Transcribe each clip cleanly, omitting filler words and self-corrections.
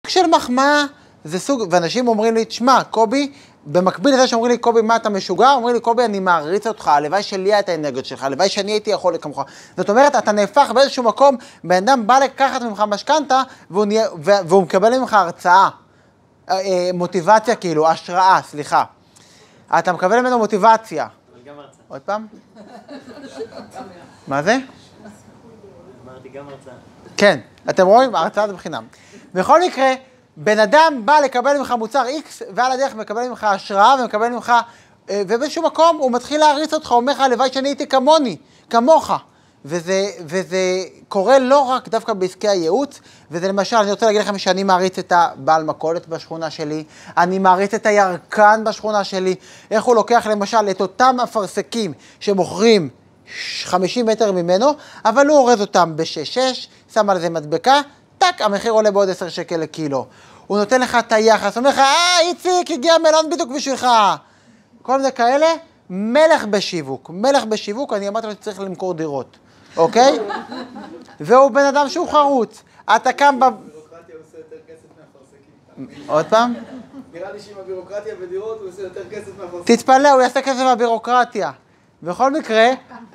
של מחמאה זה סוג, ואנשים אומרים לי, תשמע, קובי, במקביל לזה שאומרים לי, קובי, מה אתה משוגע? אומרים לי, קובי, אני מעריץ אותך, הלוואי שלי היה את האנרגיות שלך, הלוואי שאני הייתי יכול לכמוך. זאת אומרת, אתה נהפך באיזשהו מקום, בן אדם בא לקחת ממך משכנתה, והוא מקבל ממך הרצאה, מוטיבציה כאילו, השראה, סליחה. אתה מקבל ממנו מוטיבציה. גם הרצאה. עוד פעם? מה זה? אמרתי גם הרצאה. כן, אתם רואים? הרצאה זה בחינם. בכל מקרה, בן אדם בא לקבל ממך מוצר X, ועל הדרך מקבל ממך השראה, ומקבל ממך, ובאיזשהו מקום הוא מתחיל להריץ אותך, הוא אומר לך, הלוואי שאני הייתי כמוני, כמוך. וזה קורה לא רק דווקא בעסקי הייעוץ, וזה למשל, אני רוצה להגיד לכם שאני מעריץ את הבעל מכולת בשכונה שלי, אני מעריץ את הירקן בשכונה שלי, איך הוא לוקח למשל את אותם אפרסקים שמוכרים 50 מטר ממנו, אבל הוא אורז אותם ב-6-6, שם על זה מדבקה, טק, המחיר עולה בעוד 10 שקל לקילו. הוא נותן לך את היחס, הוא אומר לך, איציק, הגיע מלון בדיוק בשבילך. כל זה כאלה, מלך בשיווק, אני אמרתי לו שצריך למכור דירות, אוקיי? והוא בן אדם שהוא חרוץ. אתה קם הבירוקרטיה עושה יותר כסף מהפרסקים. עוד פעם? נראה לי שעם הבירוקרטיה ודירות הוא עושה יותר כסף מהפרסקים. תתפלא, הוא יעשה כסף מהבירוקרטיה. בכל מקרה,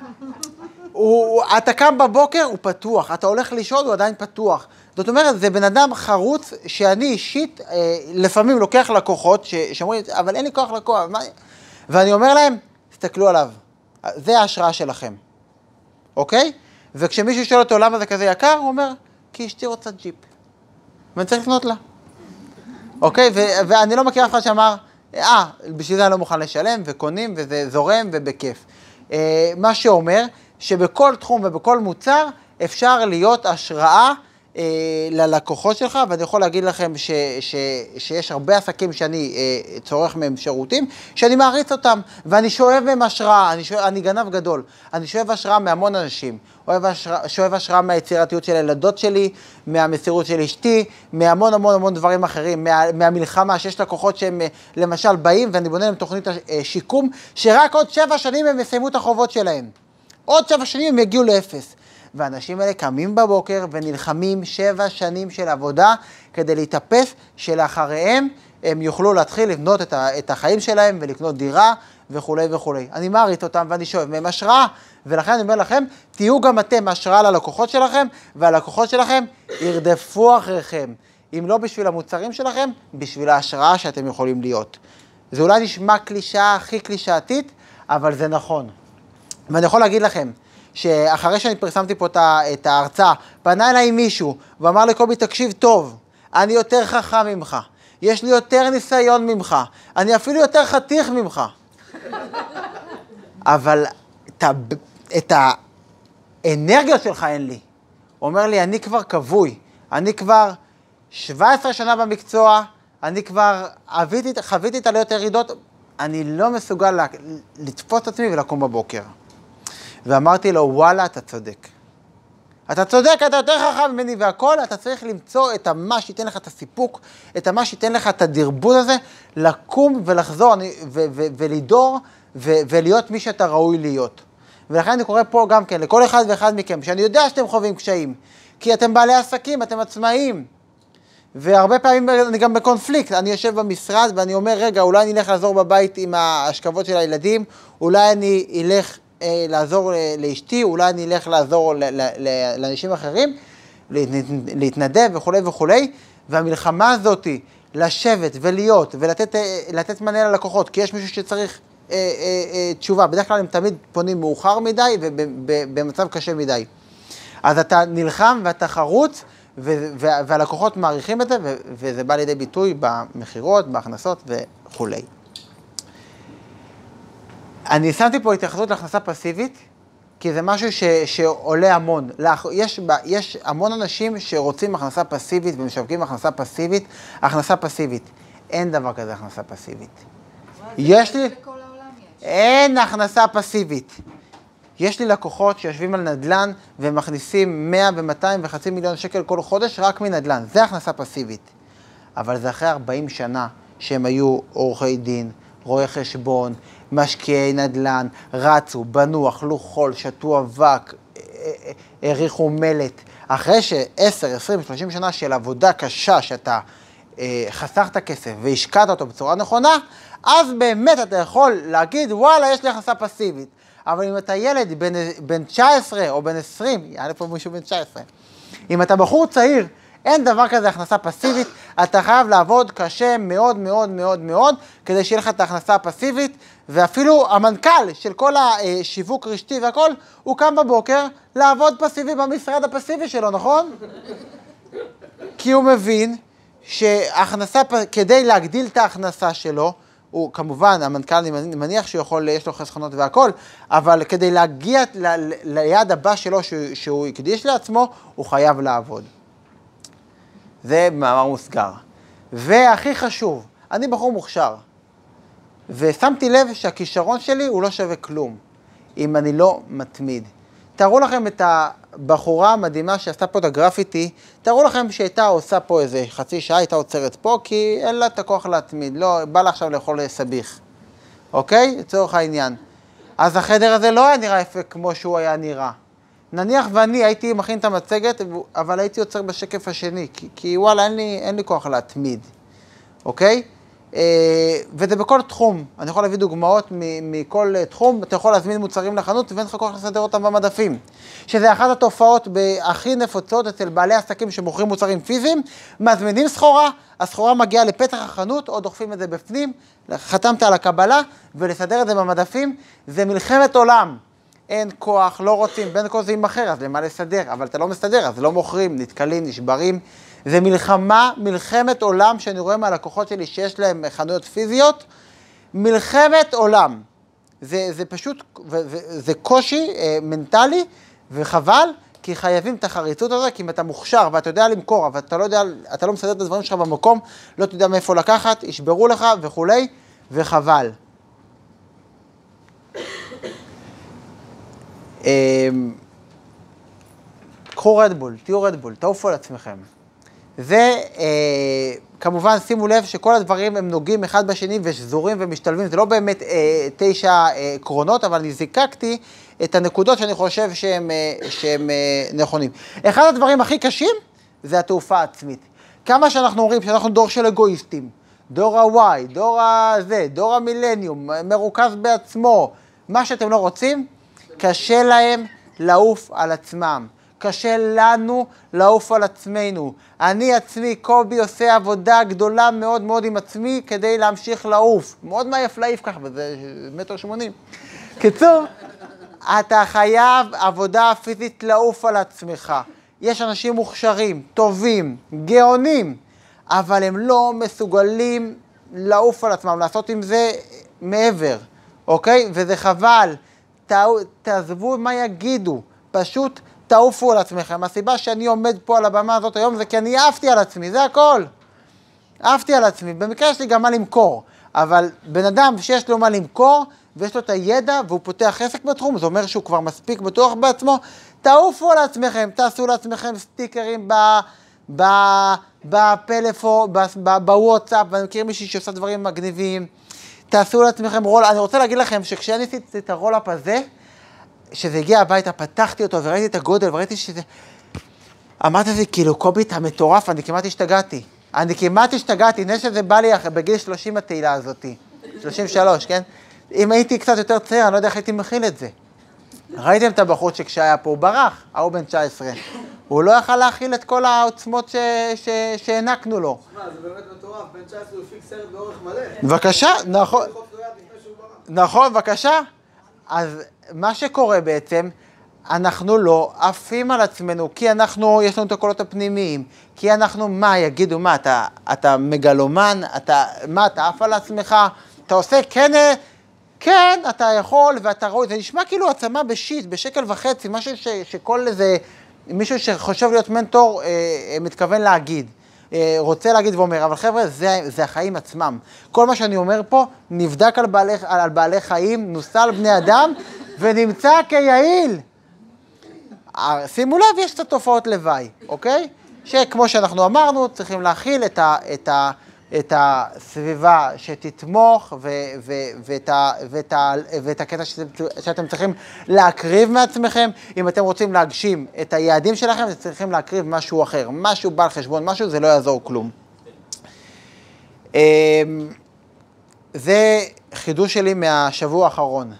אתה קם בבוקר, הוא פתוח. אתה הולך לישון, הוא עדיין פתוח. זאת אומרת, זה בן אדם חרוץ שאני אישית, לפעמים לוקח לקוחות, שאומרים, אבל אין לי כוח לקוח. ואני אומר להם, תסתכלו עליו. זה ההשראה שלכם. אוקיי? וכשמישהו שואל אותו למה זה כזה יקר, הוא אומר, כי אשתי רוצה ג'יפ. ואני צריך לקנות לה. אוקיי? ואני לא מכיר אף אחד שאמר, בשביל זה אני לא מוכן לשלם, וקונים, וזה זורם, ובכיף. מה שאומר, שבכל תחום ובכל מוצר, אפשר להיות השראה ללקוחות שלך, ואני יכול להגיד לכם שיש הרבה עסקים שאני צורך מהם שירותים, שאני מעריץ אותם, ואני שואב מהם השראה, אני גנב גדול, אני שואב השראה מהמון אנשים, שואב השראה מהיצירתיות של הילדות שלי, מהמסירות של אשתי, מהמון המון המון דברים אחרים, מהמלחמה שיש לקוחות שהם למשל באים, ואני בונה להם תוכנית שיקום, שרק עוד 7 שנים הם יסיימו את החובות שלהם. עוד 7 שנים הם יגיעו לאפס. והאנשים האלה קמים בבוקר ונלחמים 7 שנים של עבודה כדי להתאפס שלאחריהם הם יוכלו להתחיל לבנות את החיים שלהם ולקנות דירה וכו' וכו'. אני מעריץ אותם ואני שואב מהם השראה, ולכן אני אומר לכם, תהיו גם אתם השראה ללקוחות שלכם, והלקוחות שלכם ירדפו אחריכם. אם לא בשביל המוצרים שלכם, בשביל ההשראה שאתם יכולים להיות. זה אולי נשמע קלישאה הכי קלישאתית, אבל זה נכון. ואני יכול להגיד לכם, שאחרי שאני פרסמתי פה את ההרצאה, פנה אליי מישהו ואמר לקובי, תקשיב טוב, אני יותר חכם ממך, יש לי יותר ניסיון ממך, אני אפילו יותר חתיך ממך. אבל את האנרגיות שלך אין לי. הוא אומר לי, אני כבר כבוי, אני כבר 17 שנה במקצוע, אני כבר חוויתי את עליות ירידות, אני לא מסוגל לתפוס את עצמי ולקום בבוקר. ואמרתי לו, וואלה, אתה צודק. אתה צודק, אתה יותר חכם ממני והכל, אתה צריך למצוא את מה שייתן לך את הסיפוק, את מה שייתן לך את הדרבון הזה, לקום ולחזור ולדור ולהיות מי שאתה ראוי להיות. ולכן אני קורא פה גם כן, לכל אחד ואחד מכם, שאני יודע שאתם חווים קשיים, כי אתם בעלי עסקים, אתם עצמאים, והרבה פעמים אני גם בקונפליקט, אני יושב במשרד ואני אומר, רגע, אולי אני אלך לעזור בבית עם ההשכבות של הילדים, אולי אני אלך לעזור לאשתי, אולי אני אלך לעזור לאנשים אחרים, להתנדב וכו' וכו'. והמלחמה הזאת, לשבת ולהיות ולתת מענה ללקוחות, כי יש מישהו שצריך תשובה, בדרך כלל הם תמיד פונים מאוחר מדי ובמצב קשה מדי. אז אתה נלחם ואתה חרוץ, והלקוחות מעריכים את זה, וזה בא לידי ביטוי במחירות, בהכנסות וכו'. אני שמתי פה התייחסות להכנסה פסיבית, כי זה משהו שעולה המון. יש המון אנשים שרוצים הכנסה פסיבית ומשווקים הכנסה פסיבית. אין דבר כזה הכנסה פסיבית. אין הכנסה פסיבית. יש לי לקוחות שיושבים על נדל"ן ומכניסים 100 ו-200 וחצי מיליון שקל כל חודש רק מנדל"ן. זה הכנסה פסיבית. אבל זה אחרי 40 שנה שהם היו עורכי דין, רואי חשבון, משקיעי נדל"ן, רצו, בנו, אכלו חול, שתו אבק, העריכו מלט. אחרי ש10, 20, 30 שנה של עבודה קשה, שאתה חסכת כסף והשקעת אותו בצורה נכונה, אז באמת אתה יכול להגיד, וואלה, יש לי הכנסה פסיבית. אבל אם אתה ילד בן 19 או בן 20, יעלה פה מישהו בן 19, אם אתה בחור צעיר, אין דבר כזה הכנסה פסיבית, אתה חייב לעבוד קשה מאוד מאוד מאוד מאוד, כדי שיהיה לך את ההכנסה הפסיבית, ואפילו המנכ"ל של כל השיווק רשתי והכל, הוא קם בבוקר לעבוד פסיבי במשרד הפסיבי שלו, נכון? כי הוא מבין שהכנסה, כדי להגדיל את ההכנסה שלו, הוא כמובן, המנכ"ל, אני מניח שהוא יכול, יש לו חסכונות והכל, אבל כדי להגיע ליעד הבא שלו שהוא יקדיש לעצמו, הוא חייב לעבוד. זה מאמר מוסגר. והכי חשוב, אני בחור מוכשר, ושמתי לב שהכישרון שלי הוא לא שווה כלום, אם אני לא מתמיד. תארו לכם את הבחורה המדהימה שעשתה פה את הגרפיטי, תארו לכם שהייתה עושה פה איזה חצי שעה, הייתה עוצרת פה, כי אין לה את הכוח להתמיד, לא, בא לה עכשיו לאכול סביח. אוקיי? לצורך העניין. אז החדר הזה לא היה נראה יפה כמו שהוא היה נראה. נניח ואני הייתי מכין את המצגת, אבל הייתי עוצר בשקף השני, כי וואלה, אין לי כוח להתמיד. אוקיי? וזה בכל תחום, אני יכול להביא דוגמאות מכל תחום, אתה יכול להזמין מוצרים לחנות ואין לך כוח לסדר אותם במדפים. שזה אחת התופעות הכי נפוצות אצל בעלי עסקים שמוכרים מוצרים פיזיים, מזמינים סחורה, הסחורה מגיעה לפתח החנות או דוחפים את זה בפנים, חתמת על הקבלה ולסדר את זה במדפים, זה מלחמת עולם. אין כוח, לא רוצים, בין כל זה יימחר, אז למה לסדר? אבל אתה לא מסתדר, אז לא מוכרים, נתקלים, נשברים. זה מלחמת עולם שאני רואה מהלקוחות שלי שיש להם חנויות פיזיות, מלחמת עולם. זה פשוט, זה קושי מנטלי וחבל, כי חייבים את החריצות הזה, כי אם אתה מוכשר ואתה יודע למכור, אבל אתה לא מסדר את הדברים שלך במקום, לא תדע מאיפה לקחת, ישברו לך וכולי, וחבל. קחו רדבול, תהיו רדבול, תעופו על עצמכם. זה, כמובן, שימו לב שכל הדברים הם נוגעים אחד בשני ושזורים ומשתלבים, זה לא באמת 9 עקרונות, אבל אני זיקקתי את הנקודות שאני חושב שהם נכונים. אחד הדברים הכי קשים זה התעופה העצמית. כמה שאנחנו אומרים שאנחנו דור של אגואיסטים, דור ה-Y, דור המילניום, מרוכז בעצמו, מה שאתם לא רוצים, קשה להם לעוף על עצמם. קשה לנו לעוף על עצמנו. אני עצמי, קובי, עושה עבודה גדולה מאוד מאוד עם עצמי כדי להמשיך לעוף. מאוד מעייף להעיף ככה, וזה 1.80 מטר. קיצור, אתה חייב עבודה פיזית לעוף על עצמך. יש אנשים מוכשרים, טובים, גאונים, אבל הם לא מסוגלים לעוף על עצמם, לעשות עם זה מעבר, אוקיי? וזה חבל. תעזבו מה יגידו, פשוט תעופו על עצמכם. הסיבה שאני עומד פה על הבמה הזאת היום זה כי אני עפתי על עצמי, זה הכל. עפתי על עצמי, במקרה יש לי גם מה למכור, אבל בן אדם שיש לו מה למכור ויש לו את הידע והוא פותח עסק בתחום, זה אומר שהוא כבר מספיק בטוח בעצמו, תעופו על עצמכם, תעשו לעצמכם סטיקרים בפלאפון, בוואטסאפ, ואני מכיר מישהי שעושה דברים מגניבים, תעשו לעצמכם רול, אני רוצה להגיד לכם שכשאני עשיתי את הרולאפ הזה, שזה הגיע הביתה, פתחתי אותו וראיתי את הגודל וראיתי שזה... אמרתי לי, כאילו, קובי, אתה מטורף, אני כמעט השתגעתי. נראה שזה בא לי בגיל 30 התהילה הזאת, 33, כן? אם הייתי קצת יותר צעיר, אני לא יודע איך הייתי מכיל את זה. ראיתם את הבחור שכשהיה פה, הוא ברח, ההוא בן 19. הוא לא יכל להכיל את כל העוצמות שהענקנו לו. מה, זה באמת מטורף, בן 19 הוא הפיק סרט באורך מלא. בבקשה, נכון, בבקשה. אז מה שקורה בעצם, אנחנו לא עפים על עצמנו, כי יש לנו את הקולות הפנימיים, כי אנחנו, מה, יגידו, מה, אתה מגלומן, אתה עף על עצמך, אתה עושה, כן, אתה יכול, ואתה רואה, זה נשמע כאילו עצמה בשיט, בשקל וחצי, משהו שכל איזה, מישהו שחושב להיות מנטור, מתכוון להגיד, רוצה להגיד ואומר, אבל חבר'ה, זה החיים עצמם. כל מה שאני אומר פה, נבדק על בעלי חיים, נוסע על בני אדם, ונמצא כיעיל. שימו לב, יש את התופעות לוואי, אוקיי? שכמו שאנחנו אמרנו, צריכים להכיל את את הסביבה שתתמוך, ואת הקטע שאתם צריכים להקריב מעצמכם. אם אתם רוצים להגשים את היעדים שלכם, אתם צריכים להקריב משהו אחר, משהו בעל חשבון, משהו, זה לא יעזור כלום. זה חידוש שלי מהשבוע האחרון.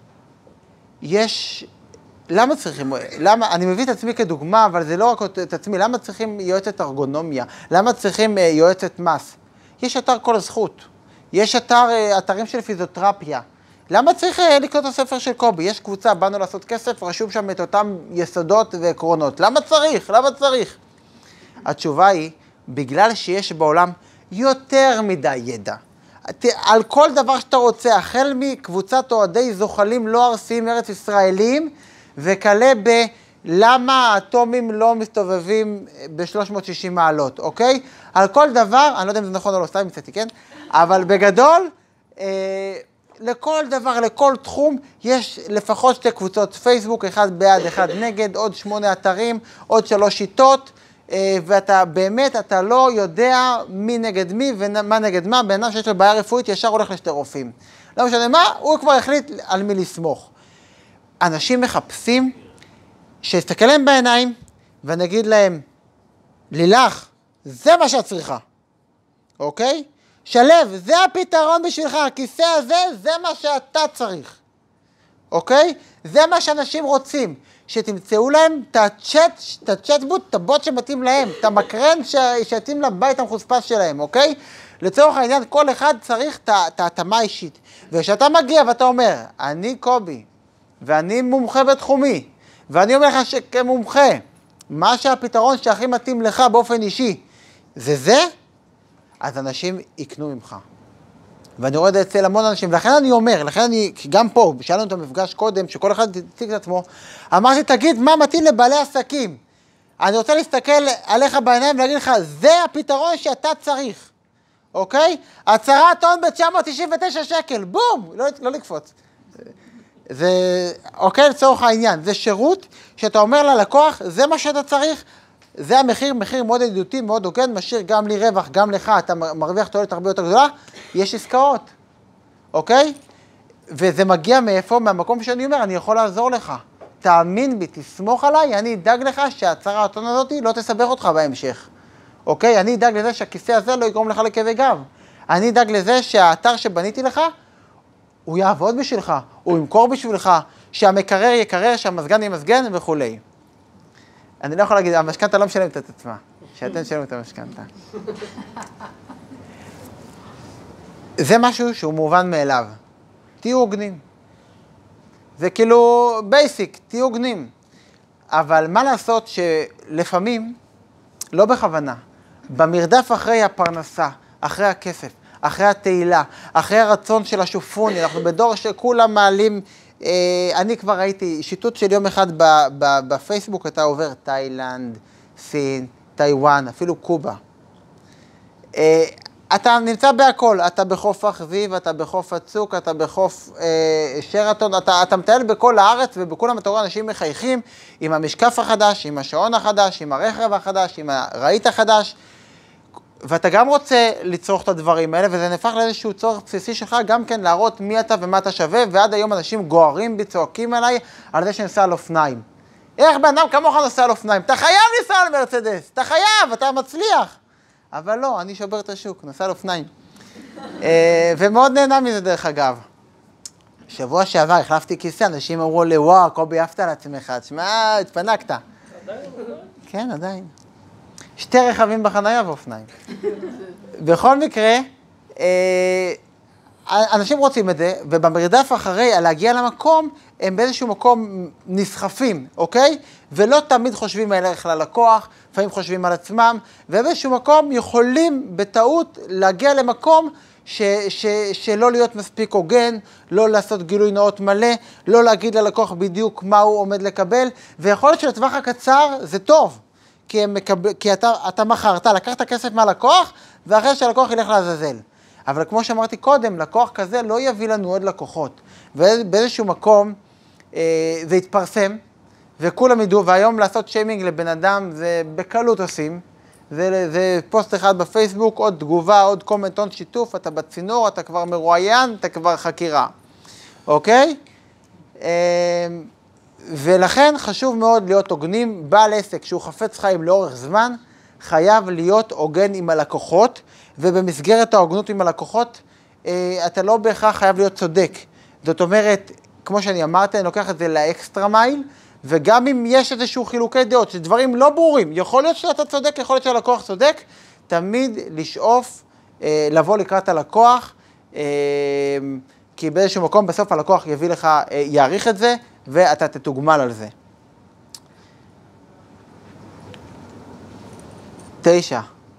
למה צריכים, אני מביא את עצמי כדוגמה, אבל זה לא רק את עצמי, למה צריכים יועצת ארגונומיה? למה צריכים יועצת מס? יש אתר כל זכות, יש אתרים של פיזיותרפיה. למה צריך לקנות את הספר של קובי? יש קבוצה, באנו לעשות כסף, רשום שם את אותם יסודות ועקרונות. למה צריך? למה צריך? התשובה היא, בגלל שיש בעולם יותר מדי ידע. על כל דבר שאתה רוצה, החל מקבוצת אוהדי זוחלים לא ארסיים ארץ ישראלים, וכלה למה האטומים לא מסתובבים ב-360 מעלות, אוקיי? על כל דבר, אני לא יודע אם זה נכון או לא, סתם מצאתי, כן? אבל בגדול, לכל דבר, לכל תחום, יש לפחות 2 קבוצות פייסבוק, אחד בעד, אחד נגד, עוד 8 אתרים, עוד 3 שיטות, ואתה באמת, אתה לא יודע מי נגד מי ומה נגד מה, בעיניו שיש לו בעיה רפואית, ישר הולך לשתי רופאים. לא משנה מה, הוא כבר החליט על מי לסמוך. אנשים מחפשים שיסתכל להם בעיניים, ונגיד להם, לילך, זה מה שאת צריכה, אוקיי? שלב, זה הפתרון בשבילך, הכיסא הזה, זה מה שאתה צריך, אוקיי? זה מה שאנשים רוצים, שתמצאו להם את הצ'אטבוט, את הבוט שמתאים להם, את המקרן שיתאים לבית המחוספס שלהם, אוקיי? לצורך העניין, כל אחד צריך את ההתאמה האישית. וכשאתה מגיע ואתה אומר, אני קובי, ואני מומחה בתחומי, ואני אומר לך שכמומחה, מה שהפתרון שהכי מתאים לך באופן אישי, זה, אז אנשים יקנו ממך. ואני רואה את זה אצל המון אנשים, ולכן אני אומר, גם פה, בשאלנו את המפגש קודם, שכל אחד תציג את עצמו, אמרתי, תגיד מה מתאים לבעלי עסקים. אני רוצה להסתכל עליך בעיניים ולהגיד לך, זה הפתרון שאתה צריך, אוקיי? הצהרת הון ב-999 שקל, בום, לא לקפוץ. זה, אוקיי, לצורך העניין, זה שירות שאתה אומר ללקוח, זה מה שאתה צריך, זה המחיר, מחיר מאוד ידידותי, מאוד הוגן, משאיר גם לי רווח, גם לך, אתה מרוויח תועלת הרבה יותר גדולה, יש עסקאות, אוקיי? וזה מגיע מאיפה? מהמקום שאני אומר, אני יכול לעזור לך. תאמין בי, תסמוך עליי, אני אדאג לך שהצהרת ההון הזאת לא תסבך אותך בהמשך, אוקיי? אני אדאג לזה שהכיסא הזה לא יגרום לך לכאבי גב. אני אדאג לזה שהאתר שבניתי לך, הוא יעבוד בשבילך, הוא ימכור בשבילך, שהמקרר יקרר, שהמזגן ימזגן וכו'. אני לא יכול להגיד, המשכנתה לא משלמת את עצמה, שאתם משלמים את המשכנתה. זה משהו שהוא מובן מאליו. תהיו הוגנים. זה כאילו בייסיק, תהיו הוגנים. אבל מה לעשות שלפעמים, לא בכוונה, במרדף אחרי הפרנסה, אחרי הכסף, אחרי התהילה, אחרי הרצון של השופוני, אנחנו בדור שכולם מעלים, אני כבר ראיתי שיטוט של יום אחד בפייסבוק, אתה עובר תאילנד, סין, טיואן, אפילו קובה. אתה נמצא בהכל, אתה בחוף אכזיב, אתה בחוף הצוק, אתה בחוף שרתון, אתה מטייל בכל הארץ ובכולם אתה רואה אנשים מחייכים עם המשקף החדש, עם השעון החדש, עם הרכב החדש, עם הרהיט החדש, ואתה גם רוצה לצרוך את הדברים האלה, וזה נהפך לאיזשהו צורך בסיסי שלך, גם כן להראות מי אתה ומה אתה שווה, ועד היום אנשים גוערים בי, צועקים עליי, על זה שנסע על אופניים. איך בן אדם כמוך נוסע על אופניים? אתה חייב לנסוע על מרצדס, אתה חייב, אתה מצליח. אבל לא, אני שובר את השוק, נוסע על אופניים. ומאוד נהנה מזה דרך אגב. שבוע שעבר החלפתי כיסא, אנשים אמרו לי, וואו, קובי, עפת על עצמך, תשמע, התפנקת. כן, עדיין. 2 רכבים בחנייה ואופניים. בכל מקרה, אנשים רוצים את זה, ובמרדף אחרי, להגיע למקום, הם באיזשהו מקום נסחפים, אוקיי? ולא תמיד חושבים על ערך ללקוח, לפעמים חושבים על עצמם, ובאיזשהו מקום יכולים בטעות להגיע למקום שלא להיות מספיק הוגן, לא לעשות גילוי נאות מלא, לא להגיד ללקוח בדיוק מה הוא עומד לקבל, ויכול להיות שלטווח הקצר זה טוב. כי אתה מכרת, לקחת כסף מהלקוח, ואחרי שהלקוח ילך לעזאזל. אבל כמו שאמרתי קודם, לקוח כזה לא יביא לנו עוד לקוחות. ובאיזשהו מקום זה יתפרסם, וכולם ידעו, והיום לעשות שיימינג לבן אדם זה בקלות עושים, זה פוסט אחד בפייסבוק, עוד תגובה, עוד קומנט, עוד שיתוף, אתה בצינור, אתה כבר מרואיין, אתה כבר חקירה, אוקיי? ולכן חשוב מאוד להיות הוגנים. בעל עסק שהוא חפץ חיים לאורך זמן, חייב להיות הוגן עם הלקוחות, ובמסגרת ההוגנות עם הלקוחות, אתה לא בהכרח חייב להיות צודק. זאת אומרת, כמו שאני אמרתי, אני לוקח את זה לאקסטרה מייל, וגם אם יש איזשהו חילוקי דעות, שדברים לא ברורים, יכול להיות שאתה צודק, יכול להיות שהלקוח צודק, תמיד לשאוף, לבוא לקראת הלקוח, כי באיזשהו מקום בסוף הלקוח יביא לך, יעריך את זה, ואתה תתוגמל על זה. 9.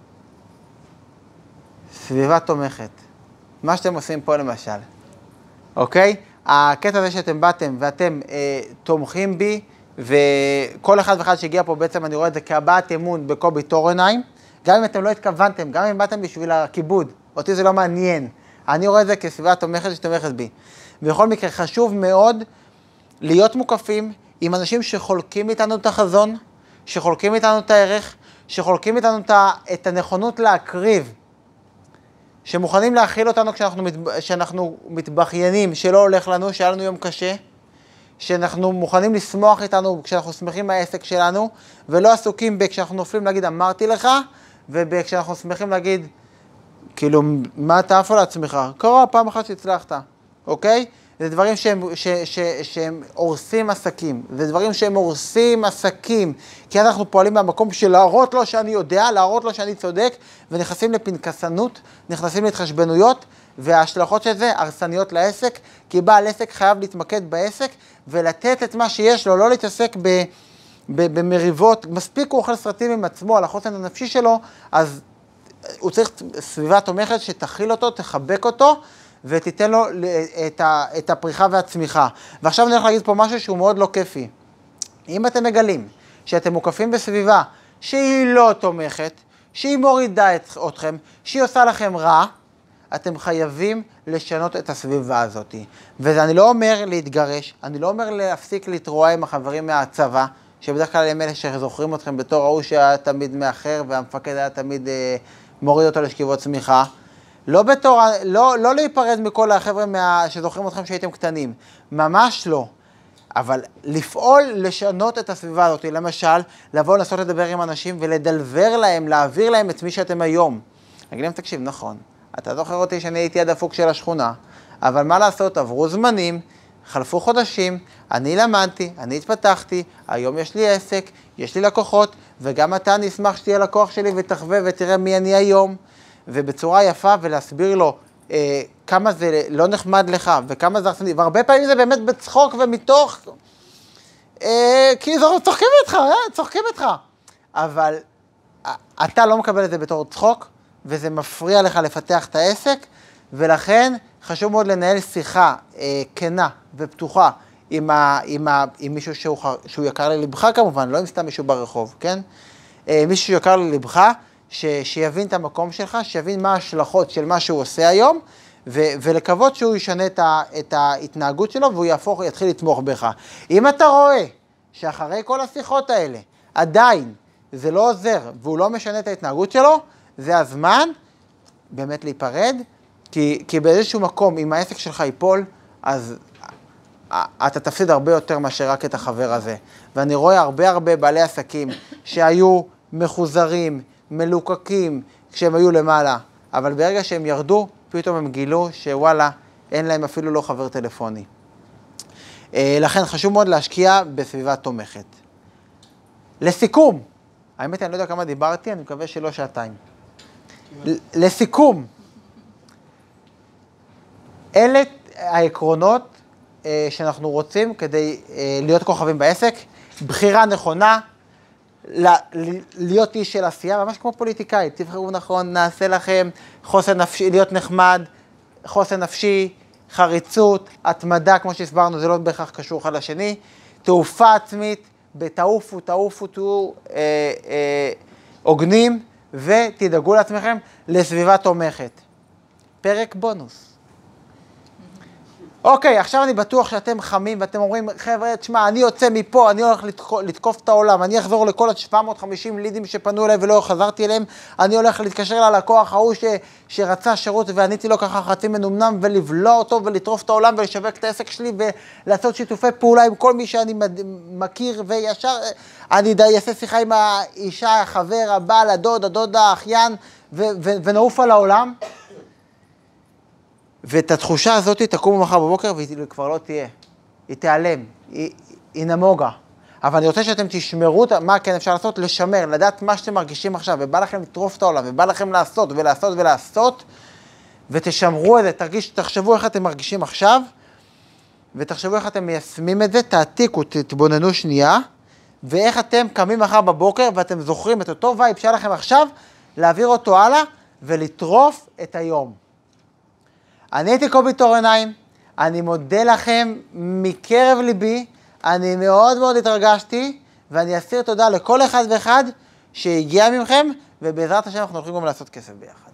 סביבה תומכת. מה שאתם עושים פה למשל, אוקיי? הקטע הזה שאתם באתם ואתם תומכים בי, וכל אחד ואחד שהגיע פה בעצם אני רואה את זה כהבעת אמון בקובי טורנהיים, גם אם אתם לא התכוונתם, גם אם באתם בשביל הכיבוד, אותי זה לא מעניין, אני רואה את זה כסביבה תומכת שתומכת בי. בכל מקרה חשוב מאוד להיות מוקפים עם אנשים שחולקים איתנו את החזון, שחולקים איתנו את הערך, שחולקים איתנו את הנכונות להקריב, שמוכנים להכיל אותנו כשאנחנו מתבחיינים, שלא הולך לנו, שהיה לנו יום קשה, שאנחנו מוכנים לשמוח איתנו כשאנחנו שמחים מהעסק שלנו, ולא עסוקים כשאנחנו נופלים להגיד אמרתי לך, וכשאנחנו שמחים להגיד, כאילו, מה אתה עפה לעצמך? קרה פעם אחת שהצלחת, אוקיי? זה דברים שהם הורסים עסקים, זה דברים שהם הורסים עסקים, כי אנחנו פועלים מהמקום של להראות לו שאני יודע, להראות לו שאני צודק, ונכנסים לפנקסנות, נכנסים להתחשבנויות, וההשלכות של זה הרסניות לעסק, כי בעל עסק חייב להתמקד בעסק, ולתת את מה שיש לו, לא להתעסק במריבות, מספיק הוא אוכל סרטים עם עצמו, על החוסן הנפשי שלו, אז הוא צריך סביבה תומכת שתכיל אותו, תחבק אותו, ותיתן לו את הפריחה והצמיחה. ועכשיו אני הולך להגיד פה משהו שהוא מאוד לא כיפי. אם אתם מגלים שאתם מוקפים בסביבה שהיא לא תומכת, שהיא מורידה אתכם, שהיא עושה לכם רע, אתם חייבים לשנות את הסביבה הזאת. ואני לא אומר להתגרש, אני לא אומר להפסיק להתרוע עם החברים מהצבא, שבדרך כלל הם אלה שזוכרים אתכם בתור ההוא שהיה תמיד מאחר, והמפקד היה תמיד מוריד אותו לשכיבות צמיחה. לא להיפרד מכל החבר'ה שזוכרים אתכם שהייתם קטנים, ממש לא. אבל לפעול לשנות את הסביבה הזאת, למשל, לבוא לנסות לדבר עם אנשים ולדלבר להם, להעביר להם את מי שאתם היום. נגיד להם, תקשיב, נכון, אתה זוכר אותי שאני הייתי הדפוק של השכונה, אבל מה לעשות, עברו זמנים, חלפו חודשים, אני למדתי, אני התפתחתי, היום יש לי עסק, יש לי לקוחות, וגם אתה נשמח שתהיה לקוח שלי ותחווה ותראה מי אני היום. ובצורה יפה ולהסביר לו כמה זה לא נחמד לך וכמה זה הרסני, והרבה פעמים זה באמת בצחוק ומתוך, כי צוחקים איתך, אבל אתה לא מקבל את זה בתור צחוק, וזה מפריע לך לפתח את העסק, ולכן חשוב מאוד לנהל שיחה כנה ופתוחה עם מישהו שהוא יקר ללבך כמובן, לא עם סתם מישהו ברחוב, כן? מישהו יקר ללבך, שיבין את המקום שלך, שיבין מה ההשלכות של מה שהוא עושה היום, ולקוות שהוא ישנה את ההתנהגות שלו, והוא יתחיל לתמוך בך. אם אתה רואה שאחרי כל השיחות האלה, עדיין זה לא עוזר, והוא לא משנה את ההתנהגות שלו, זה הזמן באמת להיפרד, כי באיזשהו מקום, אם העסק שלך ייפול, אז אתה תפסיד הרבה יותר מאשר רק את החבר הזה. ואני רואה הרבה בעלי עסקים שהיו מחוזרים, מלוקקים כשהם היו למעלה, אבל ברגע שהם ירדו, פתאום הם גילו שוואלה, אין להם אפילו לא חבר טלפוני. לכן חשוב מאוד להשקיע בסביבה תומכת. לסיכום, האמת אני לא יודע כמה דיברתי, אני מקווה שלא שעתיים. לסיכום, אלה העקרונות שאנחנו רוצים כדי להיות כוכבים בעסק, בחירה נכונה, להיות איש של עשייה, ממש כמו פוליטיקאי, תבחרו נכון, נעשה לכם חוסן נפשי, להיות נחמד, חוסן נפשי, חריצות, התמדה, כמו שהסברנו, זה לא בהכרח קשור אחד לשני, תעופה עצמית, תעופו, תהיו הוגנים, ותדאגו לעצמכם לסביבה תומכת. פרק בונוס. אוקיי, עכשיו אני בטוח שאתם חמים ואתם אומרים, חבר'ה, תשמע, אני יוצא מפה, אני הולך לתקוף את העולם, אני אחזור לכל ה-750 לידים שפנו אליי ולא חזרתי אליהם, אני הולך להתקשר ללקוח ההוא שרצה שירות ועניתי לו ככה חצי מנומנם ולבלוע אותו ולטרוף את העולם ולשווק את העסק שלי ולעשות שיתופי פעולה עם כל מי שאני מכיר וישר, אני אעשה שיחה עם האישה, החבר, הבעל, הדוד, הדודה, האחיין ונעוף על העולם. ואת התחושה הזאת תקום מחר בבוקר והיא כבר לא תהיה. היא תיעלם, היא נמוגה. אבל אני רוצה שאתם תשמרו מה כן אפשר לעשות, לשמר, לדעת מה שאתם מרגישים עכשיו, ובא לכם לטרוף את העולם, ובא לכם לעשות ולעשות ולעשות, ותשמרו את זה, תחשבו איך אתם מרגישים עכשיו, ותחשבו איך אתם מיישמים את זה, תעתיקו, תתבוננו שנייה, ואיך אתם קמים מחר בבוקר ואתם זוכרים את אותו וייב שהיה לכם עכשיו, להעביר אותו הלאה ולטרוף את היום. אני הייתי קובי תור עיניים, אני מודה לכם מקרב ליבי, אני מאוד מאוד התרגשתי, ואני אסיר תודה לכל אחד ואחד שהגיע ממכם, ובעזרת השם אנחנו הולכים גם לעשות כסף ביחד.